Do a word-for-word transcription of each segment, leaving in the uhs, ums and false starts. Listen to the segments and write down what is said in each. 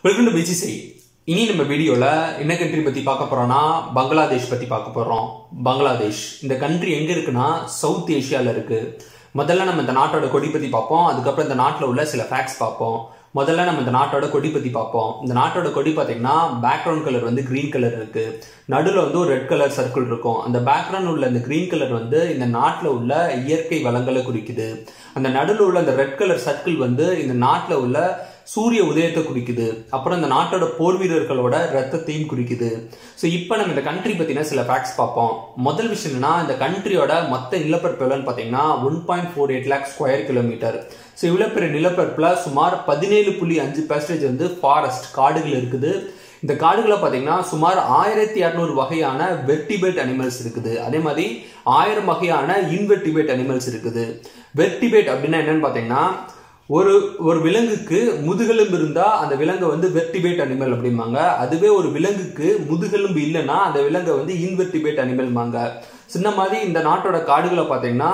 Welcome to Muyarchisei. இனி நம்ம வீடியோல என்ன கண்ட்ரி பத்தி பார்க்க போறோம்னா பங்களாதேஷ் பத்தி பார்க்க போறோம். பங்களாதேஷ் இந்த கண்ட்ரி எங்க இருக்குன்னா சவுத் ஏசியால இருக்கு. முதல்ல நம்ம இந்த நாட்டோட கொடி பத்தி பார்ப்போம். அதுக்கப்புறம் இந்த நாட்டுல உள்ள சில ஃபேக்ட்ஸ் பார்ப்போம். முதல்ல நம்ம இந்த நாட்டோட கொடி பத்தி பார்ப்போம். இந்த நாட்டோட கொடி பாத்தீங்கன்னா பேக்ரவுண்ட் கலர் வந்து கிரீன் கலர் இருக்கு. நடுவில் வந்து ஒரு ரெட் கலர் சர்க்கிள் இருக்கும். அந்த பேக்ரவுண்ட் உள்ள இந்த கிரீன் கலர் வந்து இந்த நாட்டில் உள்ள இயற்கை வளங்களை குறிக்குது. அந்த நடுவில் உள்ள அந்த ரெட் கலர் சர்க்கிள் வந்து இந்த நாட்டில் உள்ள சூரிய உதயத்தை குறிக்குது. அப்புறம் இந்த நாட்டோட போர் வீரர்களோட ரத்தத்தையும் குறிக்குது. ஸோ இப்போ நம்ம இந்த கண்ட்ரி பத்தின சில ஃபேக்ட்ஸ் பார்ப்போம். முதல் விஷயம் என்னன்னா, இந்த கண்ட்ரியோட மொத்த நிலப்பரப்பு எவ்வளோன்னு பார்த்தீங்கன்னா one point four eight lakh square kilometre. So இவ்வளோ பெரிய நிலப்பரப்புல சுமார் பதினேழு புள்ளி அஞ்சு பெர்சன்டேஜ் வந்து ஃபாரஸ்ட் காடுகள் இருக்குது. இந்த காடுகளை பார்த்தீங்கன்னா சுமார் ஆயிரத்தி இரநூறு வகையான வெர்டிபேட் அனிமல்ஸ் இருக்குது. அதே மாதிரி ஆயிரம் வகையான இன்வெர்டிபேட் அனிமல்ஸ் இருக்குது. வெர்டிபேட் அப்படின்னா என்னன்னு பார்த்தீங்கன்னா, ஒரு ஒரு விலங்குக்கு முதுகெலும்பு இருந்தா அந்த விலங்கை வந்து வெர்டிபேட் அனிமல் அப்படிம்பாங்க. அதுவே ஒரு விலங்குக்கு முதுகெலும்பு இல்லைன்னா அந்த விலங்கை வந்து இன்வெர்டிபேட் அனிமல்பாங்க. சின்ன மாதிரி இந்த நாட்டோட காடுகளை பார்த்தீங்கன்னா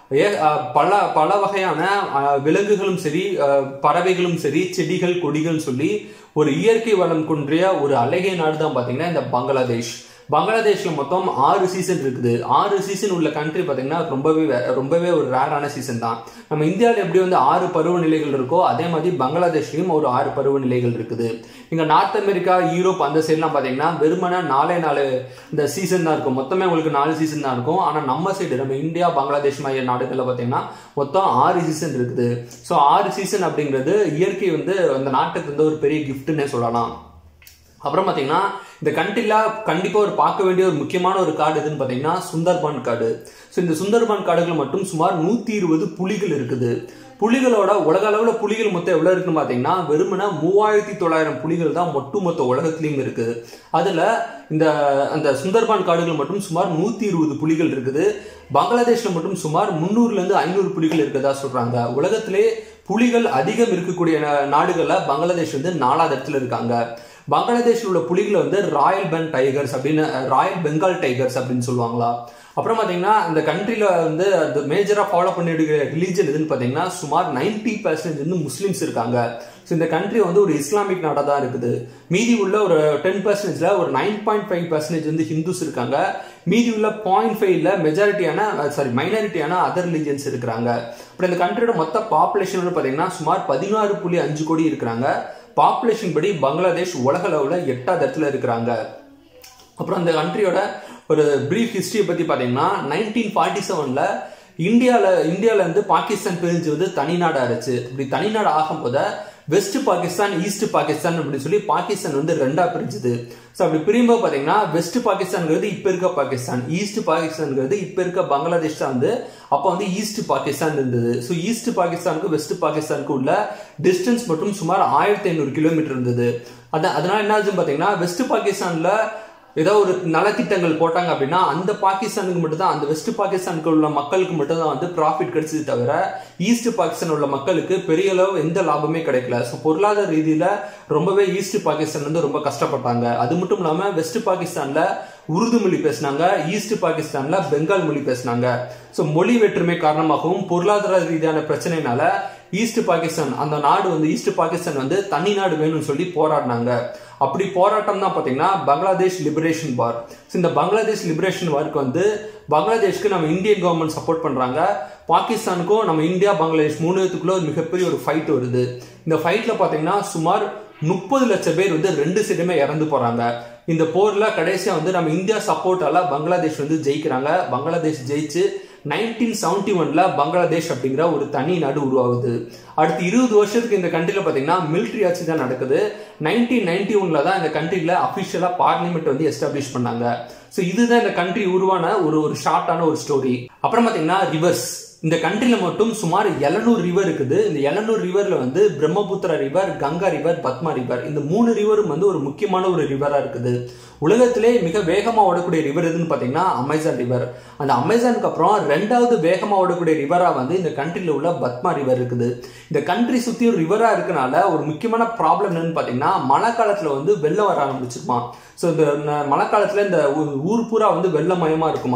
பல பல வகையான விலங்குகளும் சரி, பறவைகளும் சரி, செடிகள் கொடிகள் சொல்லி ஒரு இயற்கை வளம் கொன்றிய ஒரு அழகிய நாடு தான் பார்த்தீங்கன்னா இந்த பங்களாதேஷ். பங்களாதேஷ்ல மொத்தம் ஆறு சீசன் இருக்குது. ஆறு சீசன் உள்ள கண்ட்ரி பார்த்தீங்கன்னா ரொம்பவே ரொம்பவே ஒரு ரேரான சீசன் தான். நம்ம இந்தியாவில் எப்படி வந்து ஆறு பருவநிலைகள் இருக்கோ அதே மாதிரி பங்களாதேஷ்லயும் ஒரு ஆறு பருவநிலைகள் இருக்குது. இங்க நார்த் அமெரிக்கா, யூரோப் அந்த சைட்லாம் பார்த்தீங்கன்னா வெறுமனே நாலே நாலு இந்த சீசன் தான் இருக்கும். மொத்தமே உங்களுக்கு நாலு சீசன் தான் இருக்கும். ஆனால் நம்ம சைடு நம்ம இந்தியா, பங்களாதேஷ் மாதிரி நாடுகளில் பார்த்தீங்கன்னா மொத்தம் ஆறு சீசன் இருக்குது. ஸோ ஆறு சீசன் அப்படிங்கிறது இயற்கை வந்து அந்த நாட்டுக்கு வந்து ஒரு பெரிய கிஃப்ட்னே சொல்லலாம். அப்புறம் பார்த்தீங்கன்னா இந்த கண்ட்ரில கண்டிப்பாக ஒரு பார்க்க வேண்டிய ஒரு முக்கியமான ஒரு காடு எதுன்னு பார்த்தீங்கன்னா சுந்தர்பான் காடு. ஸோ இந்த சுந்தர்பான் காடுகள் மட்டும் சுமார் நூற்றி இருபது புலிகள் இருக்குது. புலிகளோட உலக அளவில் புலிகள் மொத்தம் எவ்வளோ இருக்குன்னு பார்த்தீங்கன்னா வெறுமனே மூவாயிரத்தி தொள்ளாயிரம் புலிகள் தான் ஒட்டு மொத்த உலகத்திலையும் இருக்குது. அதில் இந்த அந்த சுந்தர்பான் காடுகள் மட்டும் சுமார் நூற்றி இருபது புலிகள் இருக்குது. பங்களாதேஷில் மட்டும் சுமார் முந்நூறுலேருந்து ஐநூறு புலிகள் இருக்கிறதா சொல்கிறாங்க. உலகத்திலே புலிகள் அதிகம் இருக்கக்கூடிய நாடுகளில் பங்களாதேஷ் வந்து நாலாவது இடத்துல இருக்காங்க. பங்களாதேஷில் உள்ள புலிகளை வந்து ராயல் பென் டைகர்ஸ் அப்படின்னு ராயல் பெங்கால் டைகர்ஸ் அப்படின்னு சொல்லுவாங்களா. அப்புறம் பார்த்தீங்கன்னா இந்த கண்ட்ரியில் வந்து அந்த மேஜராக ஃபாலோ பண்ணிட்டு ரிலீஜன் எதுன்னு பார்த்தீங்கன்னா சுமார் நைன்டி பர்சன்டேஜ் வந்து முஸ்லீம்ஸ் இருக்காங்க. ஸோ இந்த கண்ட்ரி வந்து ஒரு இஸ்லாமிக் நாடாக தான் இருக்குது. மீதி உள்ள ஒரு டென் பர்சன்டேஜ்ல ஒரு நைன் பாயிண்ட் ஃபைவ் பர்சன்டேஜ் வந்து ஹிந்துஸ் இருக்காங்க. மீதி உள்ள பாயிண்ட் ஃபைவ்ல மெஜாரிட்டியான சாரி மைனாரிட்டியான அதர் ரிலீஜன்ஸ் இருக்கிறாங்க. அப்புறம் இந்த கண்ட்ரியோட மொத்த பாப்புலேஷன் பார்த்தீங்கன்னா சுமார் பதினாறு புள்ளி அஞ்சு கோடி இருக்கிறாங்க. பாப்புலேஷன் படி பங்களாதேஷ் உலக அளவில் எட்டாவது இடத்துல இருக்கிறாங்க. அப்புறம் அந்த கண்ட்ரியோட ஒரு பிரீஃப் ஹிஸ்டரியை பற்றி பார்த்தீங்கன்னா நைன்டீன் ஃபார்ட்டி செவனில் இந்தியாவில் இந்தியாவில் இருந்து பாகிஸ்தான் பிரிஞ்சு வந்து தனிநாடு ஆச்சு. இப்படி தனிநாடு ஆகும் போது வெஸ்ட் பாகிஸ்தான், ஈஸ்ட் பாகிஸ்தான் அப்படின்னு சொல்லி பாகிஸ்தான் வந்து ரெண்டா பிரிஞ்சுது. ஸோ அப்படி பிரியும்போது பார்த்தீங்கன்னா வெஸ்ட் பாகிஸ்தான்ங்கிறது இப்போ இருக்க பாகிஸ்தான், ஈஸ்ட் பாகிஸ்தான்ங்கிறது இப்போ இருக்க பங்களாதேஷ் தான் வந்து அப்போ வந்து ஈஸ்ட் பாகிஸ்தான் இருந்தது. ஸோ ஈஸ்ட் பாகிஸ்தானுக்கு வெஸ்ட் பாகிஸ்தானுக்கு உள்ள டிஸ்டன்ஸ் மட்டும் சுமார் ஆயிரத்தி ஐநூறு கிலோமீட்டர் இருந்தது. அதான் அதனால என்ன ஆச்சுன்னு பார்த்தீங்கன்னா வெஸ்ட் பாகிஸ்தான்ல ஏதோ ஒரு நலத்திட்டங்கள் போட்டாங்க அப்படின்னா அந்த பாகிஸ்தானுக்கு மட்டும் தான், அந்த வெஸ்ட் பாகிஸ்தானுக்கு உள்ள மக்களுக்கு மட்டும் தான் வந்து ப்ராஃபிட் கிடைச்சது தவிர ஈஸ்ட் பாகிஸ்தான் உள்ள மக்களுக்கு பெரிய அளவு எந்த லாபமே கிடைக்கல. ஸோ பொருளாதார ரீதியில ரொம்பவே ஈஸ்ட் பாகிஸ்தான் வந்து ரொம்ப கஷ்டப்பட்டாங்க. அது மட்டும் இல்லாம வெஸ்ட் பாகிஸ்தான்ல உருது மொழி பேசினாங்க, ஈஸ்ட் பாகிஸ்தான்ல பெங்கால் மொழி பேசினாங்க. ஸோ மொழி வேற்றுமை காரணமாகவும் பொருளாதார ரீதியான பிரச்சனைனால ஈஸ்ட் பாகிஸ்தான் அந்த நாடு வந்து ஈஸ்ட் பாகிஸ்தான் வந்து தனி நாடு வேணும்னு சொல்லி போராடினாங்க. அப்படி போராட்டம் தான் பார்த்தீங்கன்னா பங்களாதேஷ் லிபரேஷன் வார். இந்த பங்களாதேஷ் லிபரேஷன் வார்க்கு வந்து பங்களாதேஷ்க்கு நம்ம இந்தியன் கவர்மெண்ட் சப்போர்ட் பண்றாங்க. பாகிஸ்தானுக்கும் நம்ம இந்தியா பங்களாதேஷ் மூணுத்துக்குள்ள ஒரு மிகப்பெரிய ஒரு ஃபைட் வருது. இந்த ஃபைட்ல பார்த்தீங்கன்னா சுமார் முப்பது லட்சம் பேர் வந்து ரெண்டு சைடுமே இறந்து போறாங்க. இந்த போர்ல கடைசியா வந்து நம்ம இந்தியா சப்போர்ட்டால பங்களாதேஷ் வந்து ஜெயிக்கிறாங்க. பங்களாதேஷ் ஜெயிச்சு நைன்டீன் செவன்டி ஒன்ல பங்களாதேஷ் அப்படிங்கிற ஒரு தனி நாடு உருவாகுது. அடுத்து இருபது வருஷத்துக்கு இந்த கண்ட்ரில பாத்தீங்கன்னா மிலிட்டரி ஆட்சி தான் நடக்குது. நைன்டீன் நைன்டி ஒன்ல தான் இந்த கண்ட்ரில அபிஷியலா பார்லிமெண்ட் வந்து எஸ்டாப்ளிஷ் பண்ணாங்க. ஸோ இதுதான் இந்த கண்ட்ரி உருவான ஒரு ஒரு ஷார்ட்டான ஒரு ஸ்டோரி. அப்புறம் பாத்தீங்கன்னா ரிவர்ஸ். இந்த கண்ட்ரில மட்டும் சுமார் எழுநூறு ரிவர் இருக்குது. இந்த எழுநூறு ரிவர்ல வந்து Brahmaputra river, Ganga river, Padma river, இந்த மூணு ரிவரும் வந்து ஒரு முக்கியமான ஒரு ரிவரா இருக்குது. உலகத்திலே மிக வேகமா ஓடக்கூடிய ரிவர் எதுன்னு பாத்தீங்கன்னா அமேசான் ரிவர். அந்த அமேசானுக்கு அப்புறம் ரெண்டாவது வேகமா ஓடக்கூடிய ரிவரா வந்து இந்த கண்ட்ரில உள்ள பத்மா ரிவர் இருக்குது. இந்த கண்ட்ரி சுத்தி ஒரு ரிவரா இருக்கனால ஒரு முக்கியமான ப்ராப்ளம் என்னன்னு பாத்தீங்கன்னா மழை காலத்துல வந்து வெள்ளம் வர ஆரம்பிச்சிருமா. ஸோ இந்த மழை காலத்துல இந்த ஊர் பூரா வந்து வெள்ளமயமா இருக்குமா.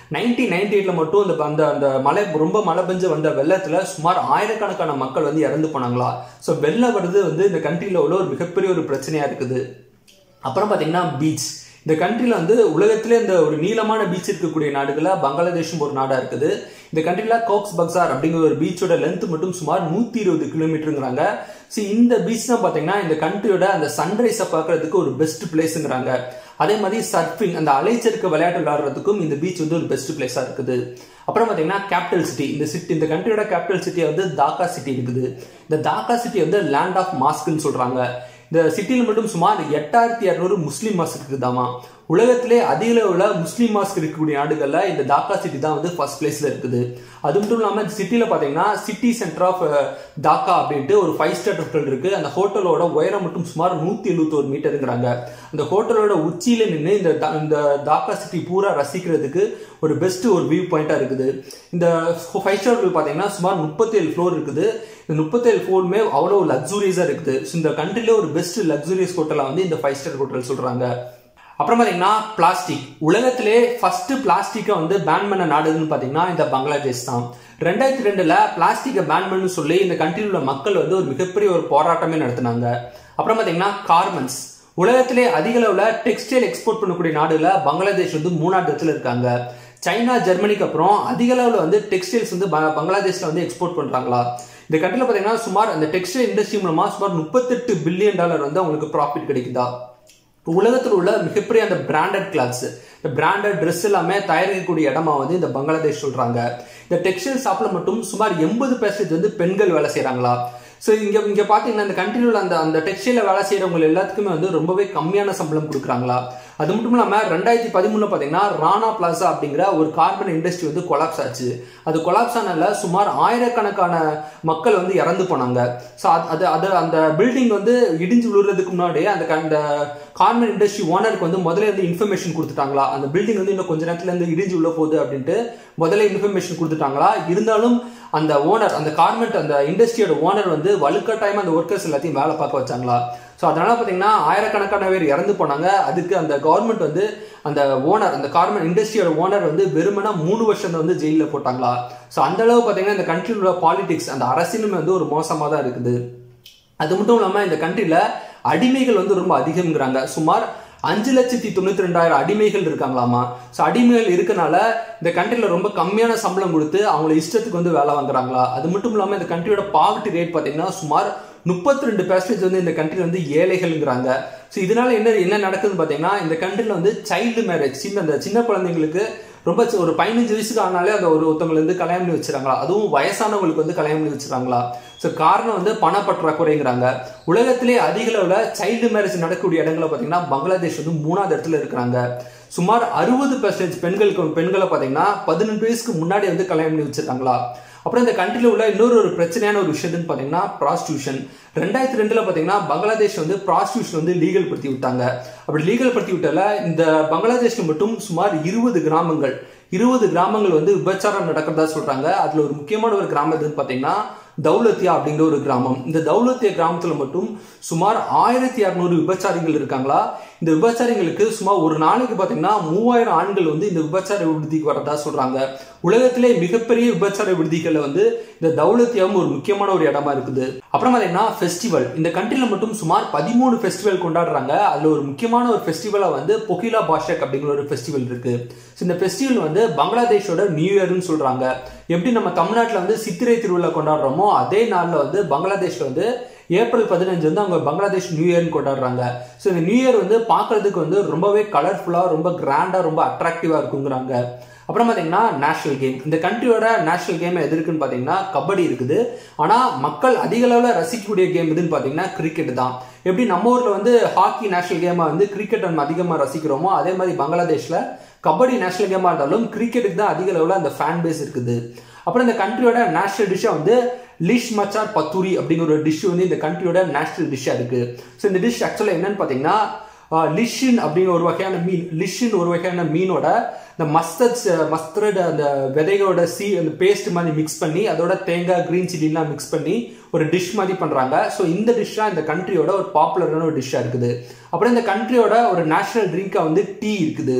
நைன்டீன் நைன்டி எயிட்ல மட்டும் அந்த அந்த அந்த மழை ரொம்ப மழை பெஞ்சு வந்த வெள்ளத்துல சுமார் ஆயிரக்கணக்கான மக்கள் வந்து இறந்து போனாங்களா. ஸோ வெள்ளம் வருது வந்து இந்த கண்ட்ரியில உள்ள ஒரு மிகப்பெரிய ஒரு பிரச்சனையா இருக்குது. அப்புறம் பாத்தீங்கன்னா பீச். இந்த கண்ட்ரில வந்து உலகத்திலே இந்த ஒரு நீளமான பீச் இருக்கக்கூடிய நாடுகள பங்களாதேஷும் ஒரு நாடா இருக்குது. இந்த கண்ட்ரில கோக்ஸ் பக்சார் அப்படிங்கிற ஒரு பீச்சோட லென்த் மட்டும் சுமார் நூத்தி இருபது கிலோமீட்டருங்கிறாங்க. ஸோ இந்த பீச் தான் பாத்தீங்கன்னா இந்த கண்ட்ரியோட அந்த சன்ரைஸை பார்க்கறதுக்கு ஒரு பெஸ்ட் பிளேஸ்ங்கிறாங்க. அதே மாதிரி சர்ஃபிங் அந்த அலைச்சறுக்கு விளையாட்டு விளையாடுறதுக்கும் இந்த பீச் வந்து ஒரு பெஸ்ட் பிளேஸா இருக்குது. அப்புறம் பாத்தீங்கன்னா கேபிட்டல் சிட்டி. இந்த சிட்டி இந்த கண்ட்ரியோட கேபிட்டல் சிட்டி வந்து தாக்கா சிட்டி இருக்குது. இந்த தாக்கா சிட்டி வந்து லேண்ட் ஆஃப் மாஸ்க்னு சொல்றாங்க. இந்த சிட்டியில் மட்டும் சுமார் எட்டாயிரத்தி இரநூறு முஸ்லீம் மாஸ்க் இருக்குதாமா. உலகத்திலே அதிக அளவுல முஸ்லீம் மாஸ்க் இருக்கக்கூடிய நாடுகள்ல இந்த தாக்கா சிட்டி தான் வந்து ஃபர்ஸ்ட் பிளேஸ்ல இருக்குது. அது மட்டும் இல்லாம இந்த சிட்டில பாத்தீங்கன்னா சிட்டி சென்டர் ஆஃப் தாக்கா அப்படின்ட்டு ஒரு ஃபைவ் ஸ்டார் ஹோட்டல் இருக்கு. அந்த ஹோட்டலோட உயரம் மட்டும் சுமார் நூத்தி எழுபத்தி ஒரு மீட்டருங்கிறாங்க. அந்த ஹோட்டலோட உச்சியில நின்று இந்த இந்த தாக்கா சிட்டி பூரா ரசிக்கிறதுக்கு ஒரு பெஸ்ட் ஒரு வியூ பாயிண்டா இருக்குது. இந்த ஃபைவ் ஸ்டார் ஹோட்டல் பாத்தீங்கன்னா சுமார் முப்பத்தி ஏழு ஃப்ளோர் இருக்குது. இந்த முப்பத்தி ஏழு ஃப்ளோருமே அவ்வளவு லக்ஸூரியஸா இருக்குது. இந்த கண்ட்ரில ஒரு பெஸ்ட் லக்ஸூரியஸ் ஹோட்டலா வந்து இந்த ஃபைவ் ஸ்டார் ஹோட்டல் சொல்றாங்க. அப்புறம் பாத்தீங்கன்னா பிளாஸ்டிக். உலகத்திலே ஃபர்ஸ்ட் பிளாஸ்டிக்கை வந்து பேன் பண்ண நாடுன்னு பாத்தீங்கன்னா இந்த பங்களாதேஷ் தான். ரெண்டாயிரத்தி ரெண்டுல பிளாஸ்டிக்கை பேன் பண்ணு சொல்லி இந்த கண்ட்ரியில் உள்ள மக்கள் வந்து ஒரு மிகப்பெரிய ஒரு போராட்டமே நடத்தினாங்க. அப்புறம் பாத்தீங்கன்னா கார்மெண்ட்ஸ். உலகத்திலே அதிக அளவுல டெக்ஸ்டைல் எக்ஸ்போர்ட் பண்ணக்கூடிய நாடுல பங்களாதேஷ் வந்து மூணாவது இடத்துல இருக்காங்க. சைனா ஜெர்மனிக்கு அப்புறம் அதிக அளவுல வந்து டெக்ஸ்டைல்ஸ் வந்து பங்களாதேஷ்ல வந்து எக்ஸ்போர்ட் பண்றாங்களா. இந்த கண்ட்ரில பாத்தீங்கன்னா சுமார் அந்த டெக்ஸ்டைல் இண்டஸ்ட்ரி மூலமா சுமார் முப்பத்தெட்டு பில்லியன் டாலர் வந்து அவங்களுக்கு ப்ராஃபிட் கிடைக்குதா. உலகத்தில் உள்ள மிகப்பெரிய அந்த பிராண்டட் கிளாத்ஸ் இந்த பிராண்டட் ட்ரெஸ் எல்லாமே தயாரிக்கக்கூடிய இடமா வந்து இந்த பங்களாதேஷ் சொல்றாங்க. இந்த டெக்ஸ்டைல் ஷாப்ல மட்டும் சுமார் எண்பது பெர்சன்டேஜ் வந்து பெண்கள் வேலை செய்யறாங்களா. ஸோ இங்க இங்க பாத்தீங்கன்னா இந்த கண்ட்ரியில் உள்ள அந்த அந்த டெக்ஸ்டைல வேலை செய்யறவங்க எல்லாத்துக்குமே வந்து ரொம்பவே கம்மியான சம்பளம் கொடுக்குறாங்களா. அது மட்டும் இல்லாம ரெண்டாயிரத்தி பதிமூணுல பாத்தீங்கன்னா ராணா பிளாசா அப்படிங்கிற ஒரு கார்பன் இண்டஸ்ட்ரி வந்து கொலாப்ஸ் ஆச்சு. அது கொலாப்ஸ் ஆனால சுமார் ஆயிரக்கணக்கான மக்கள் வந்து இறந்து போனாங்க. ஸோ அது அது அந்த பில்டிங் வந்து இடிஞ்சு விழுறதுக்கு முன்னாடியே அந்த அந்த கார்பன் இண்டஸ்ட்ரி ஓனருக்கு வந்து முதல்ல இருந்து இன்ஃபர்மேஷன் கொடுத்துட்டாங்களா. அந்த பில்டிங் வந்து இன்னும் கொஞ்ச நேரத்துல இருந்து இடிஞ்சு உள்ள போகுது அப்படின்ட்டு முதல்ல இன்ஃபர்மேஷன் கொடுத்துட்டாங்களா. இருந்தாலும் அந்த ஓனர் அந்த கார்மெண்ட் அந்த இண்டஸ்ட்ரியோட ஓனர் வந்து வலுக்கட்டாயமா அந்த ஒர்க்கர்ஸ் எல்லாத்தையும் வேலை பார்க்க வச்சாங்களா. ஸோ அதனால பாத்தீங்கன்னா ஆயிரக்கணக்கான பேர் இறந்து போனாங்க. அதுக்கு அந்த கவர்மெண்ட் வந்து அந்த ஓனர் அந்த கார்மெண்ட் இண்டஸ்ட்ரியோட ஓனர் வந்து வெறுமனா மூணு வருஷம் வந்து ஜெயில போட்டாங்களா. ஸோ அந்த அளவு பாத்தீங்கன்னா இந்த கண்ட்ரியோட பாலிடிக்ஸ் அந்த அரசியலுமே வந்து ஒரு மோசமா தான் இருக்குது. அது மட்டும் இல்லாம இந்த கண்ட்ரில அடிமைகள் வந்து ரொம்ப அதிகம்ங்கிறாங்க. சுமார் அஞ்சு லட்சத்தி தொண்ணூத்தி ரெண்டாயிரம் அடிமைகள் இருக்காங்களாமா. ஸோ அடிமைகள் இருக்கனால இந்த கண்ட்ரில ரொம்ப கம்மியான சம்பளம் கொடுத்து அவங்கள இஷ்டத்துக்கு வந்து வேலை வாங்குறாங்களா. அது மட்டும் இல்லாம இந்த கண்ட்ரியோட பாவர்ட்டி ரேட் பாத்தீங்கன்னா சுமார் முப்பத்தி ரெண்டு பெர்சன்டேஜ் வந்து இந்த கண்ட்ரில வந்து ஏழைகள்ங்கிறாங்க. ஸோ இதனால என்ன என்ன நடக்குதுன்னு பாத்தீங்கன்னா இந்த கண்ட்ரில வந்து சைல்டு மேரேஜ் சின்ன அந்த சின்ன குழந்தைங்களுக்கு ரொம்ப ஒரு பதினஞ்சு வயசுக்கு ஆனாலே அந்த ஒரு ஒருத்தவங்களை வந்து கல்யாணம் பண்ணி வச்சிருக்காங்களா. அதுவும் வயசானவங்களுக்கு வந்து கல்யாணம் பண்ணி வச்சிருக்காங்களா. ஸோ காரணம் வந்து பணப்பற்றாக்குறைங்கிறாங்க. உலகத்திலே அதிக அளவுல சைல்டு மேரேஜ் நடக்கக்கூடிய இடங்களை பாத்தீங்கன்னா பங்களாதேஷ் வந்து மூணாவது இடத்துல இருக்கிறாங்க. சுமார் அறுபது பெர்சன்டேஜ் பெண்களுக்கு பெண்களை பாத்தீங்கன்னா பதினெட்டு வயசுக்கு முன்னாடி வந்து கல்யாணம் பண்ணி வச்சிருக்காங்களா. அப்புறம் இந்த கண்ட்ரில உள்ள இன்னொரு ஒரு பிரச்சனையான ஒரு விஷயம்னு பாத்தீங்கன்னா ப்ராஸ்டியூஷன். ரெண்டாயிரத்தி ரெண்டுல பாத்தீங்கன்னா பங்களாதேஷ் வந்து ப்ராஸ்டியூஷன் வந்து லீகல் படுத்தி விட்டாங்க. அப்படி லீகல் படுத்தி விட்டால இந்த பங்களாதேஷ்ல மட்டும் சுமார் இருபது கிராமங்கள் இருபது கிராமங்கள் வந்து விபச்சாரம் நடக்கிறதா சொல்றாங்க. அதுல ஒரு முக்கியமான ஒரு கிராமம் எதுன்னு பாத்தீங்கன்னா தௌலத்தியா அப்படிங்கிற ஒரு கிராமம். இந்த தௌலத்தியா கிராமத்துல மட்டும் சுமார் ஆயிரத்தி இரநூறு விபச்சாரிகள் இருக்காங்களா. இந்த விபச்சாரிகளுக்கு சுமார் ஒரு நாளைக்கு பாத்தீங்கன்னா மூவாயிரம் ஆண்கள் வந்து இந்த விபச்சார விடுதிக்கு வரதா சொல்றாங்க. உலகத்திலே மிகப்பெரிய விபச்சார விடுதிகள்ல வந்து இந்த தௌலத்தியாவும் ஒரு முக்கியமான ஒரு இடமா இருக்குது. அப்புறம் பாத்தீங்கன்னா ஃபெஸ்டிவல். இந்த கண்ட்ரில மட்டும் சுமார் பதிமூணு ஃபெஸ்டிவல் கொண்டாடுறாங்க. அதுல ஒரு முக்கியமான ஒரு ஃபெஸ்டிவலா வந்து பொகிலா பாஷக் அப்படிங்கிற ஒரு ஃபெஸ்டிவல் இருக்கு. இந்த ஃபெஸ்டிவல் வந்து பங்களாதேஷோட நியூ இயர்னு சொல்றாங்க. எப்படி நம்ம தமிழ்நாட்டில் வந்து சித்திரை திருவிழா கொண்டாடுறோமோ அதே நாள்ல வந்து பங்களாதேஷ்ல வந்து ஏப்ரல் பதினஞ்சு வந்து அவங்க பங்களாதேஷ் நியூ இயர்னு கொண்டாடுறாங்க. ஸோ இந்த நியூ இயர் வந்து பார்க்கறதுக்கு வந்து ரொம்பவே கலர்ஃபுல்லா ரொம்ப கிராண்டா ரொம்ப அட்ராக்டிவா இருக்குங்கிறாங்க. அப்புறம் பாத்தீங்கன்னா நேஷனல் கேம். இந்த கண்ட்ரியோட நேஷனல் கேம் எது இருக்குன்னு பாத்தீங்கன்னா கபடி இருக்குது. ஆனா மக்கள் அதிக அளவுல ரசிக்கக்கூடிய கேம் எதுன்னு பாத்தீங்கன்னா கிரிக்கெட் தான். எப்படி நம்ம ஊர்ல வந்து ஹாக்கி நேஷனல் கேமா வந்து கிரிக்கெட் நம்ம அதிகமா ரசிக்கிறோமோ அதே மாதிரி பங்களாதேஷ்ல கபடி நேஷனல் கேமா இருந்தாலும் கிரிக்கெட்டுக்கு தான் அதிக அளவுல அந்த ஃபேன் பேஸ் இருக்குது. அப்புறம் இந்த கண்ட்ரியோட நேஷனல் டிஷ்ஷா வந்து லிஷ் மச்சார் பத்தூரி அப்படிங்கிற ஒரு டிஷ் வந்து இந்த கண்ட்ரியோட நேஷனல் டிஷ்ஷா இருக்கு. ஸோ இந்த டிஷ் ஆக்சுவலா என்னன்னு பாத்தீங்கன்னா லிஷின் அப்படிங்கிற ஒரு வகையான மீன் லிஷின் ஒரு வகையான மீனோட இந்த மஸ்டர்ட் மஸ்டர்ட் அந்த விதைகளோட சீ அந்த பேஸ்ட் மாதிரி மிக்ஸ் பண்ணி அதோட தேங்காய் கிரீன் சில்லி எல்லாம் மிக்ஸ் பண்ணி ஒரு டிஷ் மாதிரி பண்றாங்க. ஸோ இந்த டிஷ்ஷா இந்த கண்ட்ரியோட ஒரு பாப்புலரான ஒரு டிஷ்ஷா இருக்குது. அப்புறம் இந்த கண்ட்ரியோட ஒரு நேஷனல் ட்ரிங்கா வந்து டீ இருக்குது.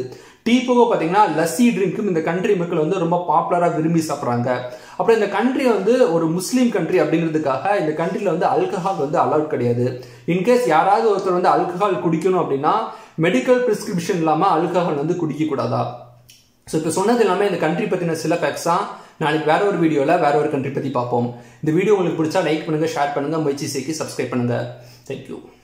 டீ போக பார்த்தீங்கன்னா லஸ்ஸி ட்ரிங்க்கும் இந்த கண்ட்ரி மக்கள் வந்து ரொம்ப பாப்புலராக விரும்பி சாப்பிட்றாங்க. அப்புறம் இந்த கண்ட்ரி வந்து ஒரு முஸ்லீம் கண்ட்ரி அப்படிங்கிறதுக்காக இந்த கண்ட்ரியில் வந்து ஆல்கஹால் வந்து அலவுட் கிடையாது. இன்கேஸ் யாராவது ஒருத்தர் வந்து ஆல்கஹால் குடிக்கணும் அப்படின்னா மெடிக்கல் பிரிஸ்கிரிப்ஷன் இல்லாமல் ஆல்கஹால் வந்து குடிக்கக்கூடாதா. ஸோ இப்போ சொன்னது எல்லாமே இந்த கண்ட்ரி பற்றின சில ஃபேக்ட்ஸ் தான். நாளைக்கு வேற ஒரு வீடியோவில் வேற ஒரு கண்ட்ரி பற்றி பார்ப்போம். இந்த வீடியோ உங்களுக்கு பிடிச்சா லைக் பண்ணுங்கள், ஷேர் பண்ணுங்கள், முயற்சிசைக்கு சப்ஸ்கிரைப் பண்ணுங்கள். தேங்க்யூ.